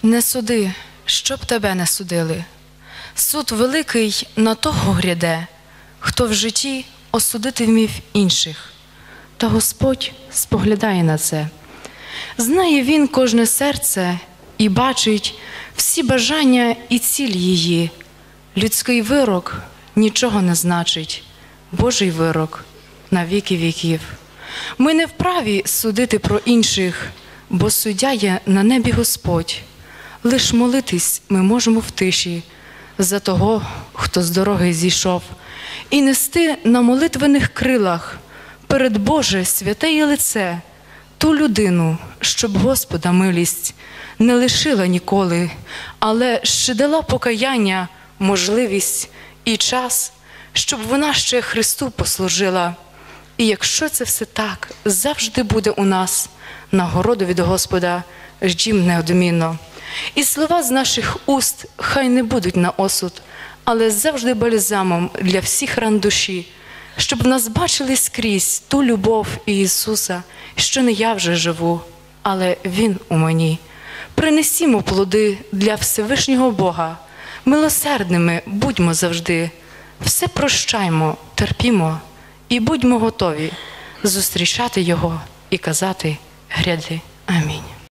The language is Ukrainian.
Не суди, щоб тебе не судили. Суд великий на того гряде, хто в житті осудити вмів інших. Та Господь споглядає на це. Знає Він кожне серце і бачить всі бажання і ціль її. Людський вирок нічого не значить, Божий вирок на віки віків. Ми не вправі судити про інших, бо суддя є на небі Господь. Лиш молитись ми можемо в тиші за того, хто з дороги зійшов, і нести на молитвених крилах перед Боже святе є лице ту людину, щоб Господа милість не лишила ніколи, але ще дала покаяння, можливість і час, щоб вона ще Христу послужила. І якщо це все так, завжди буде у нас нагороду від Господа, ждім неодмінно. І слова з наших уст хай не будуть на осуд, але завжди бальзамом для всіх ран душі, щоб в нас бачили скрізь ту любов Ісуса, що не я вже живу, але Він у мені. Принесімо плоди для Всевишнього Бога, милосердними будьмо завжди, все прощаймо, терпімо і будьмо готові зустрічати Його і казати: гряди. Амінь.